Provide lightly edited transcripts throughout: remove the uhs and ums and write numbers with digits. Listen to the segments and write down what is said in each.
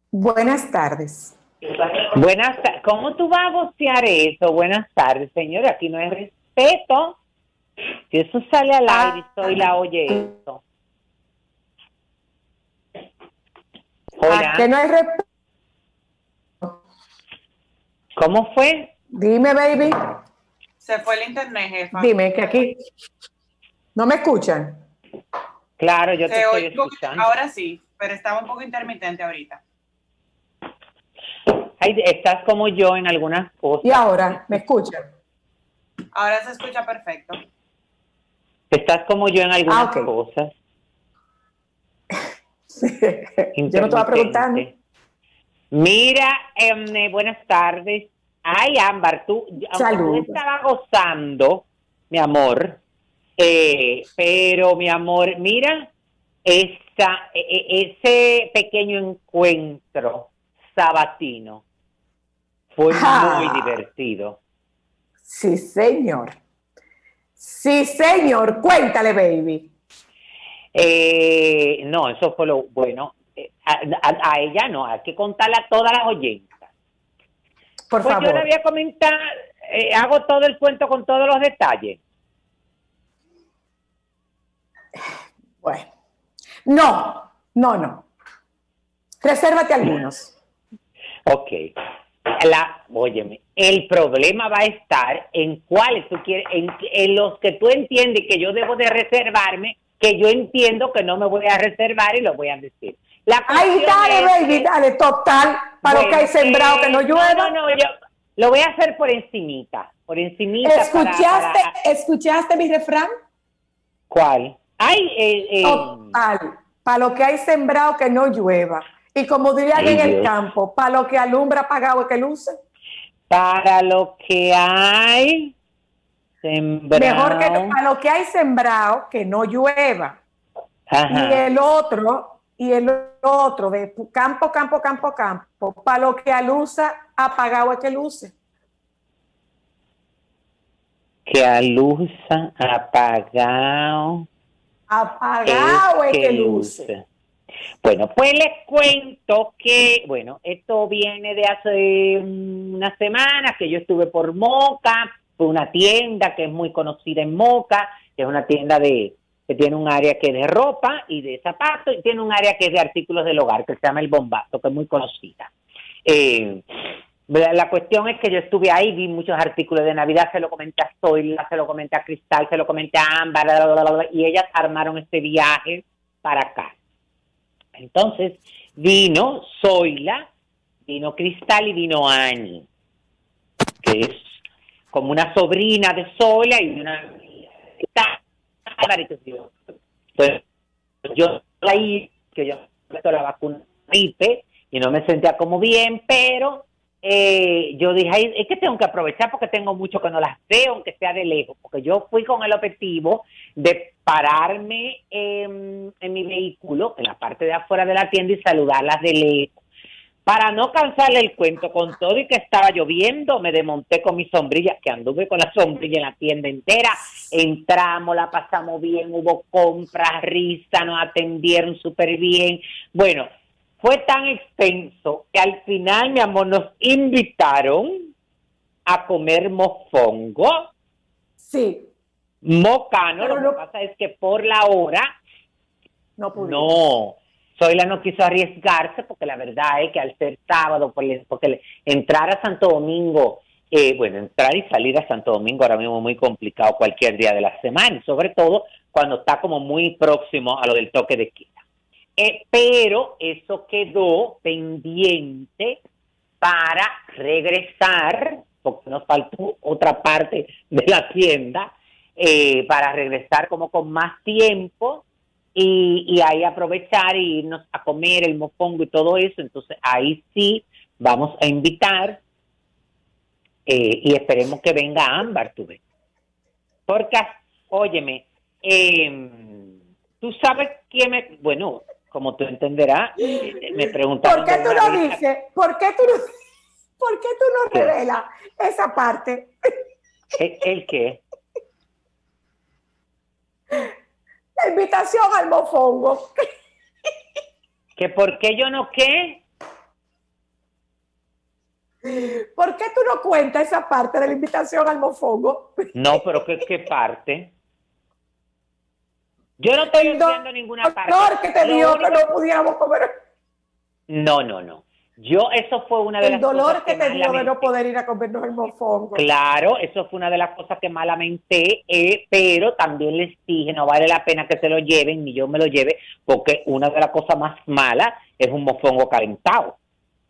Buenas tardes. Buenas tardes. ¿Cómo tú vas a vocear eso? Buenas tardes, señora. Aquí no hay respeto. Si eso sale al aire y soy la oye eso. ¿A qué Hola. no hay respeto? ¿Cómo fue? Dime, baby. Se fue el internet, jefa. Dime, que aquí no me escuchan. Claro, yo te Se estoy oye un poco, escuchando. ahora sí, pero estaba un poco intermitente ahorita. Ay, estás como yo en algunas cosas. Y ahora, ¿me escuchan? Ahora se escucha perfecto. Estás como yo en algunas ok. cosas. Yo no te voy a preguntar, ¿no? Intermitente. Mira, buenas tardes. Ay, Ámbar, aunque tú Saludos. estabas gozando, mi amor, pero mi amor, mira, ese pequeño encuentro sabatino fue muy divertido. Sí, señor. Sí, señor. Cuéntale, baby. No, eso fue lo bueno. A ella no, hay que contarle a todas las oyentas. Por Pues yo le favor. voy a comentar, hago todo el cuento con todos los detalles. Bueno. No. Resérvate algunos. Ok. Óyeme, el problema va a estar en cuáles tú quieres, en los que tú entiendes que yo debo de reservarme, que yo entiendo que no me voy a reservar y lo voy a decir. Ay, dale, baby, dale, total, para lo que hay sembrado que no llueva. No, yo lo voy a hacer por encimita. ¿Escuchaste mi refrán? ¿Cuál? Ay, Total, para lo que hay sembrado que no llueva. Y como dirían en el campo, para lo que alumbra apagado es que luce. Para lo que hay sembrado. Mejor que para lo que hay sembrado que no llueva. Ajá. Y el otro de campo, para lo que alusa apagado es que luce. Que alusa apagado. Apagado es que luce. Bueno, pues les cuento que, bueno, esto viene de hace unas semanas que yo estuve por Moca, fue una tienda que es muy conocida en Moca, que es una tienda que tiene un área que es de ropa y de zapatos, y tiene un área que es de artículos del hogar, que se llama El Bombazo, que es muy conocida. La cuestión es que yo estuve ahí, vi muchos artículos de Navidad, se lo comenté a Zoila, se lo comenté a Cristal, se lo comenté a Ámbar, y ellas armaron este viaje para acá. Entonces, vino Zoila, vino Cristal y vino Ani, que es como una sobrina de Zoila y una... Entonces, yo ahí, que yo me la vacuna gripe y no me sentía como bien, pero yo dije, ay, es que tengo que aprovechar porque tengo mucho que no las veo, aunque sea de lejos, porque yo fui con el objetivo de pararme en mi vehículo, en la parte de afuera de la tienda y saludarlas de lejos. Para no cansarle el cuento, con todo y que estaba lloviendo, me desmonté con mi sombrilla, que anduve con la sombrilla en la tienda entera. Entramos, la pasamos bien, hubo compras, risa, nos atendieron súper bien. Bueno, fue tan extenso que al final, mi amor, nos invitaron a comer mofongo. Sí. Mocano, lo que pasa es que por la hora no pudimos. No. Zoila no quiso arriesgarse porque la verdad es que al ser sábado, porque entrar a Santo Domingo, entrar y salir a Santo Domingo ahora mismo es muy complicado cualquier día de la semana, y sobre todo cuando está como muy próximo a lo del toque de queda. Pero eso quedó pendiente para regresar, porque nos faltó otra parte de la tienda, para regresar como con más tiempo, y ahí aprovechar y irnos a comer el mofongo y todo eso. Entonces ahí sí vamos a invitar y esperemos que venga Ámbar, tú ves. Porque, óyeme, tú sabes quién bueno, como tú entenderás, me preguntaron. ¿Por qué tú no dices? ¿Por qué tú no revelas esa parte? ¿El qué? La invitación al mofongo. ¿Que por qué yo no qué? ¿Por qué tú no cuentas esa parte de la invitación al mofongo? No, pero ¿qué parte? Yo no estoy olvidando ninguna parte. El dolor que te dio que no pudiéramos comer. No. Eso fue una de las cosas. El dolor que te dio de no poder ir a comernos el mofongo. Claro, eso fue una de las cosas que más lamenté, pero también les dije, no vale la pena que se lo lleven, ni yo me lo lleve, porque una de las cosas más malas es un mofongo calentado.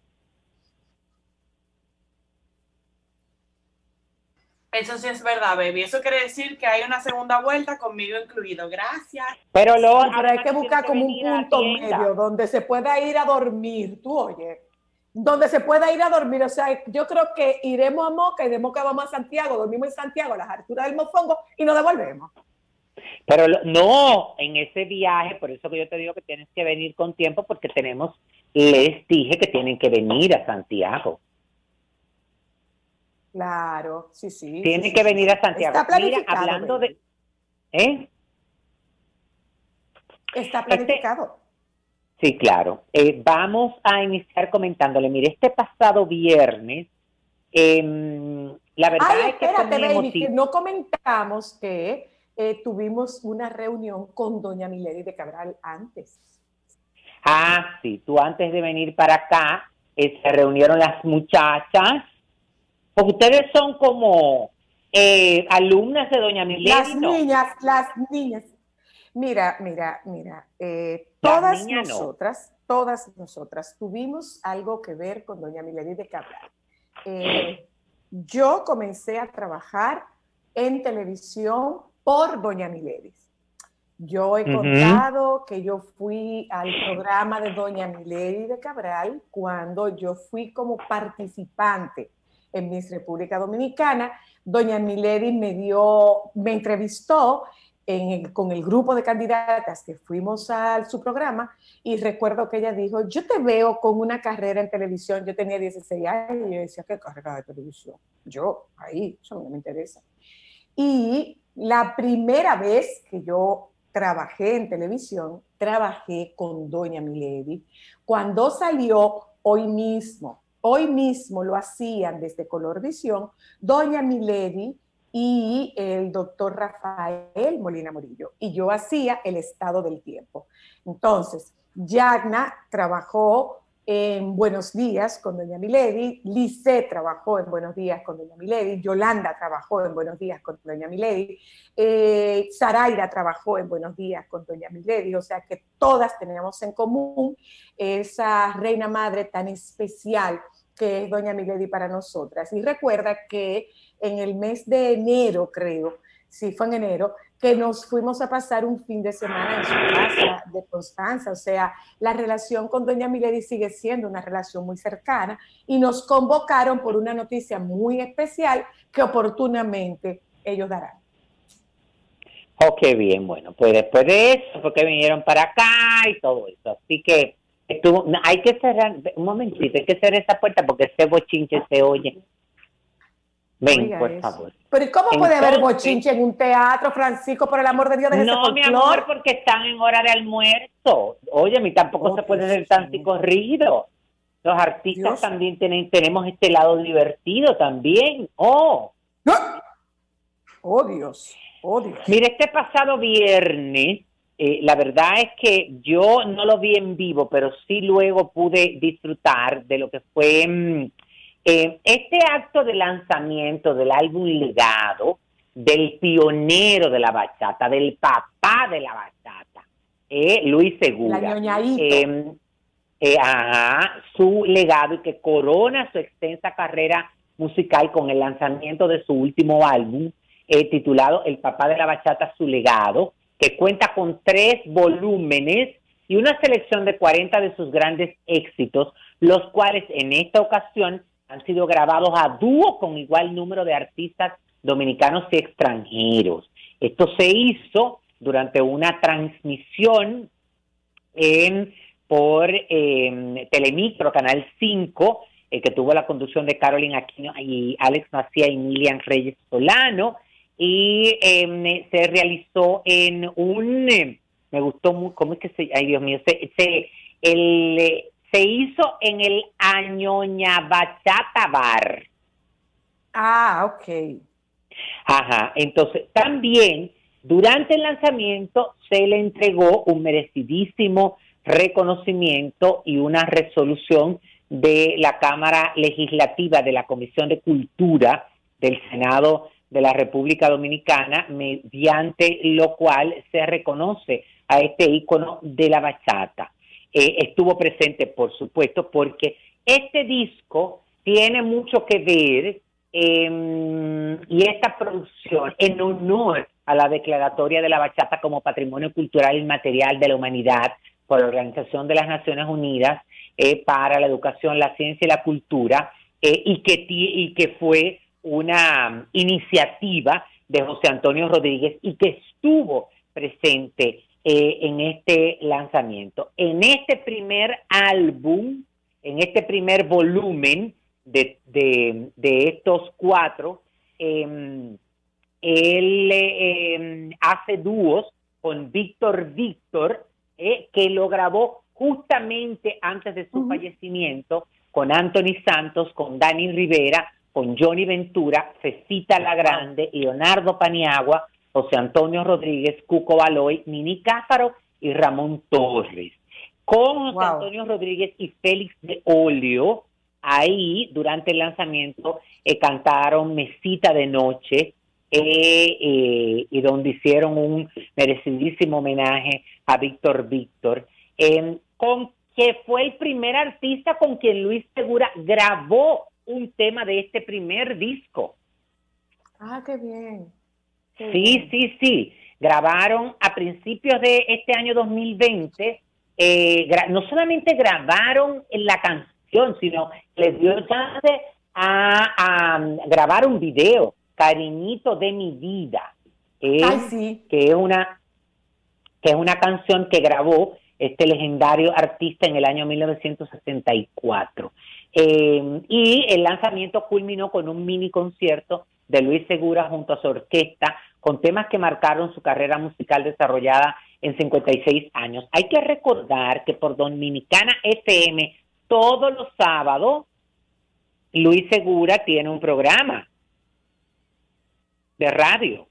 Eso sí es verdad, baby. Eso quiere decir que hay una segunda vuelta conmigo incluido. Gracias. Pero hay que buscar como un punto medio donde se pueda ir a dormir, tú oye, donde se pueda ir a dormir. O sea, yo creo que iremos a Moca y de Moca vamos a Santiago, dormimos en Santiago a las alturas del mofongo y nos devolvemos. Pero no, en ese viaje, por eso que yo te digo que tienes que venir con tiempo, porque les dije que tienen que venir a Santiago. Claro, sí. Tienen que venir a Santiago. Está planificado. Mira, hablando baby. Está planificado. Sí, claro. Vamos a iniciar comentándole. Mire, este pasado viernes, la verdad es que espérate, baby, que no comentamos que tuvimos una reunión con doña Milady de Cabral antes. Ah, sí, tú antes de venir para acá, se reunieron las muchachas, porque ustedes son como alumnas de doña Milady, las ¿no? Las niñas. Mira, todas nosotras tuvimos algo que ver con doña Milady de Cabral. Yo comencé a trabajar en televisión por doña Milady. Yo he contado que yo fui al programa de doña Milady de Cabral cuando yo fui como participante en Miss República Dominicana. Doña Milady me entrevistó con el grupo de candidatas que fuimos a su programa, y recuerdo que ella dijo, yo te veo con una carrera en televisión. Yo tenía 16 años y yo decía, ¿qué carrera de televisión? Yo, ahí, eso no me interesa. Y la primera vez que yo trabajé en televisión, trabajé con doña Milady. Cuando salió Hoy mismo lo hacían desde Colorvisión, doña Milady y el doctor Rafael Molina Morillo, y yo hacía El Estado del Tiempo. Entonces, Yagna trabajó en Buenos Días con doña Milady, Lisset trabajó en Buenos Días con doña Milady, Yolanda trabajó en Buenos Días con doña Milady, Zaraida trabajó en Buenos Días con doña Milady. O sea que todas teníamos en común esa reina madre tan especial que es doña Milady para nosotras. Y recuerda que en el mes de enero, creo, sí fue en enero, que nos fuimos a pasar un fin de semana en su casa de Constanza. O sea, la relación con doña Milady sigue siendo una relación muy cercana, y nos convocaron por una noticia muy especial que oportunamente ellos darán. Ok, bien, bueno, pues después de eso, porque vinieron para acá y todo eso. Así que hay que cerrar, un momentito, hay que cerrar esa puerta porque ese bochinche se oye. Ven, oiga, por favor. Pero ¿cómo puede haber bochinche en un teatro, Francisco, por el amor de Dios? No, mi amor, porque están en hora de almuerzo. Oye, tampoco se puede ser tan corrido. Los artistas también tenemos este lado divertido también. Oh, Dios. Mira, este pasado viernes, la verdad es que yo no lo vi en vivo, pero sí luego pude disfrutar de lo que fue este acto de lanzamiento del álbum Legado, del pionero de la bachata, del papá de la bachata, Luis Segura. La ñoñadito. Su legado, y que corona su extensa carrera musical con el lanzamiento de su último álbum, titulado El papá de la bachata, su legado, que cuenta con 3 volúmenes y una selección de 40 de sus grandes éxitos, los cuales en esta ocasión han sido grabados a dúo con igual número de artistas dominicanos y extranjeros. Esto se hizo durante una transmisión por Telemicro, Canal 5, que tuvo la conducción de Carolina Aquino y Alex Macía y Milian Reyes Solano, y se realizó en un, me gustó muy, ¿cómo es que se, ay Dios mío, se hizo en el Añoña Bachata Bar. Ah, ok. Ajá, entonces también durante el lanzamiento se le entregó un merecidísimo reconocimiento y una resolución de la Cámara Legislativa de la Comisión de Cultura del Senado de la República Dominicana, mediante lo cual se reconoce a este ícono de la bachata. Estuvo presente, por supuesto, porque este disco tiene mucho que ver y esta producción en honor a la declaratoria de la bachata como Patrimonio Cultural Inmaterial de la Humanidad por la Organización de las Naciones Unidas para la Educación, la Ciencia y la Cultura, y que fue una iniciativa de José Antonio Rodríguez y que estuvo presente en este lanzamiento. En este primer álbum, en este primer volumen de estos 4, él hace dúos con Víctor, que lo grabó justamente antes de su fallecimiento, con Anthony Santos, con Dani Rivera, con Johnny Ventura, Fefita La Grande, Leonardo Paniagua, José Antonio Rodríguez, Cuco Baloy, Nini Cáfaro y Ramón Torres. Con José Antonio Rodríguez y Félix de Olio, ahí durante el lanzamiento cantaron Mesita de Noche, y donde hicieron un merecidísimo homenaje a Víctor, con que fue el primer artista con quien Luis Segura grabó un tema de este primer disco. Ah, qué bien. Sí. Grabaron a principios de este año 2020, no solamente grabaron la canción, sino les dio chance a grabar un video, Cariñito de mi vida, que es una canción que grabó este legendario artista en el año 1964. Y el lanzamiento culminó con un mini concierto de Luis Segura junto a su orquesta, con temas que marcaron su carrera musical desarrollada en 56 años. Hay que recordar que por Dominicana FM, todos los sábados, Luis Segura tiene un programa de radio.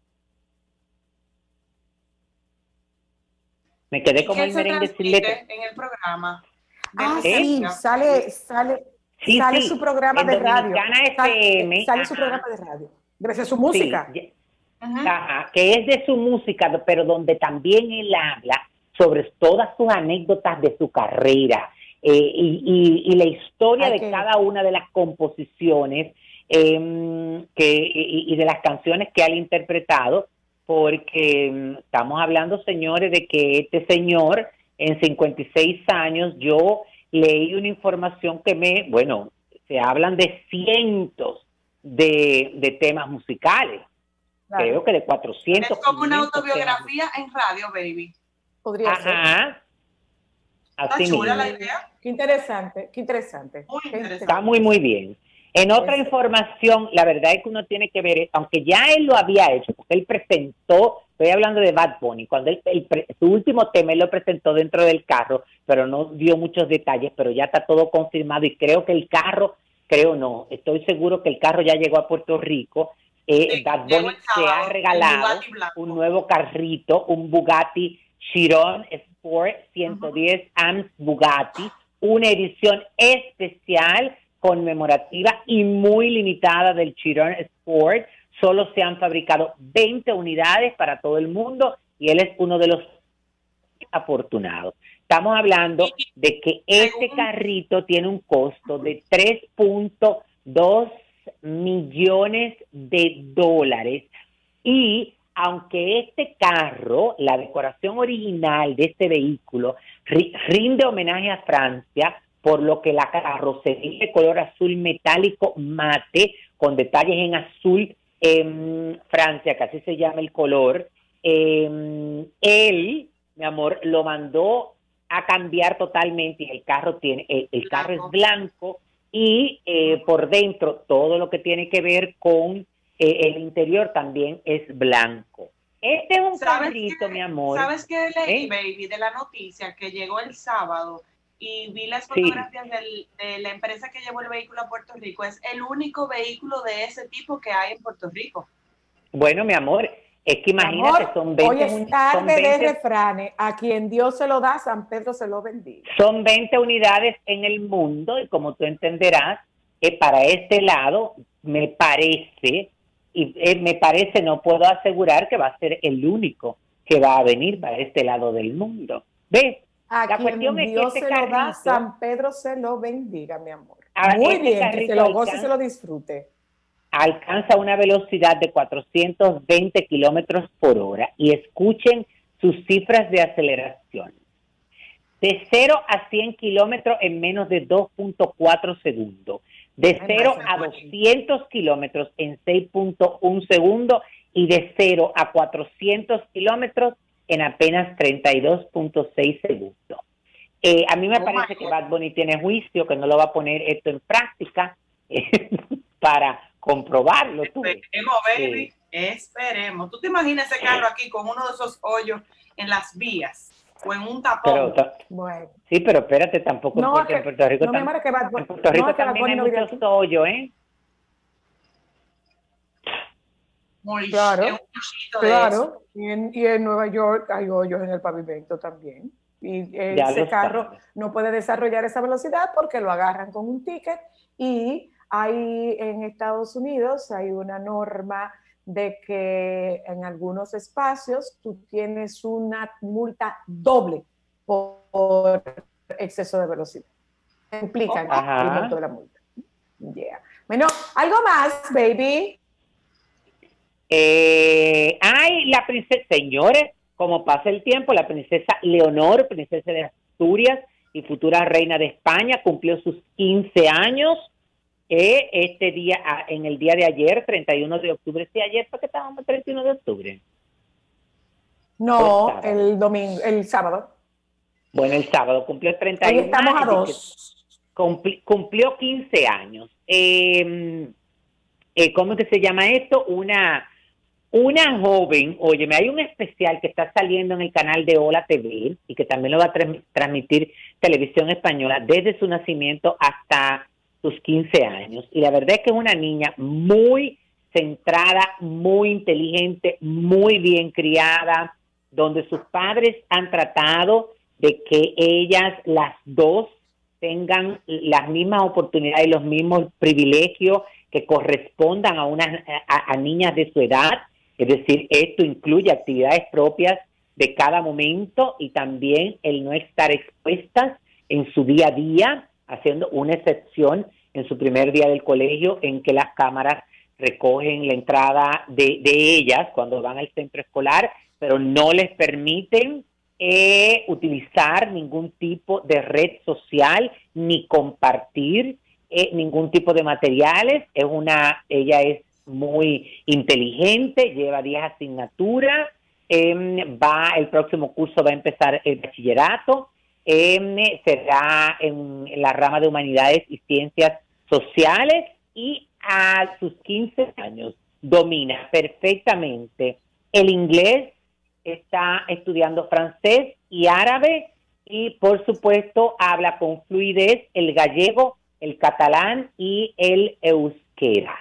Me quedé como el merengue en el programa. Sí, sale su programa de radio. FM, sale su programa de radio. Debe ser su música. Sí, que es de su música, pero donde también él habla sobre todas sus anécdotas de su carrera y la historia de cada una de las composiciones y de las canciones que él ha interpretado, porque estamos hablando, señores, de que este señor en 56 años, yo leí una información que se hablan de cientos de temas musicales. Claro. Creo que de 400. Es como una autobiografía en radio, baby. Podría ser. Está chula la idea. Qué interesante. Muy interesante. Está muy, muy bien. En otra información, la verdad es que uno tiene que ver, aunque ya él lo había hecho, porque él presentó, estoy hablando de Bad Bunny, cuando su último tema él lo presentó dentro del carro, pero no dio muchos detalles, pero ya está todo confirmado y creo que el carro, estoy seguro que el carro ya llegó a Puerto Rico. Bad Bunny se ha regalado un nuevo carrito, un Bugatti Chiron Sport 110 Amps Bugatti, una edición especial conmemorativa y muy limitada del Chiron Sport. Solo se han fabricado 20 unidades para todo el mundo y él es uno de los afortunados. Estamos hablando de que este carrito tiene un costo de 3.2 millones de dólares y aunque este carro, la decoración original de este vehículo rinde homenaje a Francia, por lo que la carrocería de color azul metálico mate, con detalles en azul Francia, que así se llama el color, él, mi amor, lo mandó a cambiar totalmente y el carro el carro es blanco y por dentro todo lo que tiene que ver con el interior también es blanco. Este es un carrito, mi amor. ¿Sabes qué leí, baby, de la noticia que llegó el sábado? y vi las Sí. fotografías de la empresa que llevó el vehículo a Puerto Rico. Es el único vehículo de ese tipo que hay en Puerto Rico. Bueno, mi amor, es que imagínate, amor, son 20, hoy es tarde son 20, de refranes. A quien Dios se lo da, San Pedro se lo bendiga. son 20 unidades en el mundo y como tú entenderás, para este lado me parece, no puedo asegurar que va a ser el único que va a venir para este lado del mundo. ¿Ves? A La quien cuestión es que Dios este se lo da, carrito, San Pedro se lo bendiga, mi amor. Muy este bien, que se carrito lo goce y se lo disfrute. alcanza una velocidad de 420 kilómetros por hora y escuchen sus cifras de aceleración. De 0 a 100 kilómetros en menos de 2.4 segundos. De 0 a 200 kilómetros en 6.1 segundos y de 0 a 400 kilómetros en apenas 32.6 segundos. A mí me parece que Bad Bunny tiene juicio, que no lo va a poner esto en práctica para comprobarlo. Esperemos, baby, esperemos. ¿Tú te imaginas ese carro aquí con uno de esos hoyos en las vías o en un tapón? Bueno. Sí, pero espérate, tampoco no, en Puerto Rico, en Puerto Rico también hay muchos hoyos, ¿eh? Claro, claro. Y en Nueva York hay hoyos en el pavimento también. Y ese carro no puede desarrollar esa velocidad porque lo agarran con un ticket. Y hay en Estados Unidos hay una norma de que en algunos espacios tú tienes una multa doble por exceso de velocidad. Implican el monto de la multa. Yeah. Bueno, algo más, baby. La princesa, señores, como pasa el tiempo, la princesa Leonor, princesa de Asturias y futura reina de España, cumplió sus 15 años este día, en el día de ayer, 31 de octubre. Sí, ayer fue que estábamos 31 de octubre. No, el domingo, el sábado. Bueno, el sábado cumplió 31 años. Estamos a 2. Cumplió 15 años. ¿Cómo es que se llama esto? Una joven, óyeme, hay un especial que está saliendo en el canal de Hola TV y que también lo va a transmitir Televisión Española desde su nacimiento hasta sus 15 años. Y la verdad es que es una niña muy centrada, muy inteligente, muy bien criada, donde sus padres han tratado de que ellas, las dos, tengan las mismas oportunidades y los mismos privilegios que correspondan a niñas de su edad. Es decir, esto incluye actividades propias de cada momento y también el no estar expuestas en su día a día, haciendo una excepción en su primer día del colegio en que las cámaras recogen la entrada de ellas cuando van al centro escolar, pero no les permiten utilizar ningún tipo de red social ni compartir ningún tipo de materiales. Ella es muy inteligente, lleva 10 asignaturas, el próximo curso va a empezar el bachillerato, será en la rama de humanidades y ciencias sociales y a sus 15 años domina perfectamente el inglés, está estudiando francés y árabe y por supuesto habla con fluidez el gallego, el catalán y el euskera.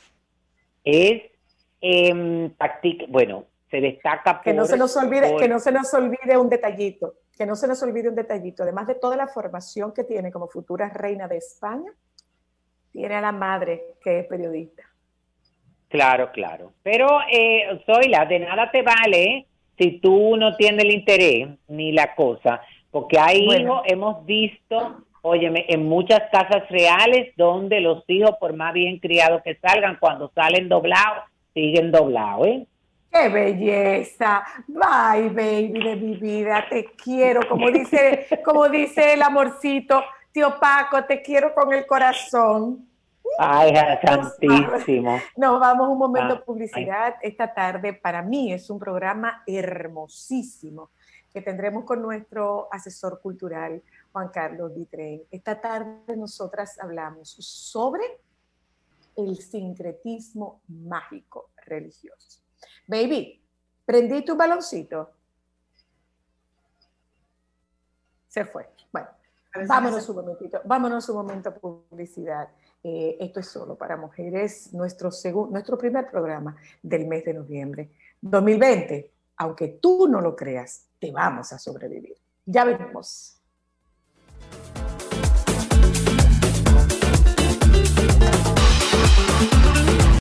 Bueno, se destaca por... Que no se nos olvide un detallito, además de toda la formación que tiene como futura reina de España, tiene a la madre que es periodista. Claro. Pero, Zoila, de nada te vale si tú no tienes el interés ni la cosa, porque hay hijos, hemos visto, óyeme, en muchas casas reales donde los hijos, por más bien criados que salgan, cuando salen doblados, siguen doblados, ¿eh? ¡Qué belleza! Bye, baby de mi vida, te quiero, como dice el amorcito, tío Paco, te quiero con el corazón. Ay, santísimo. Nos vamos un momento de publicidad. Esta tarde para mí es un programa hermosísimo que tendremos con nuestro asesor cultural, Juan Carlos Ditren. Esta tarde nosotras hablamos sobre el sincretismo mágico religioso. Baby, ¿prendí tu baloncito? Se fue. Bueno, Vámonos un momento a publicidad. Esto es solo para mujeres, nuestro primer programa del mes de noviembre. 2020, aunque tú no lo creas, te vamos a sobrevivir. Ya venimos.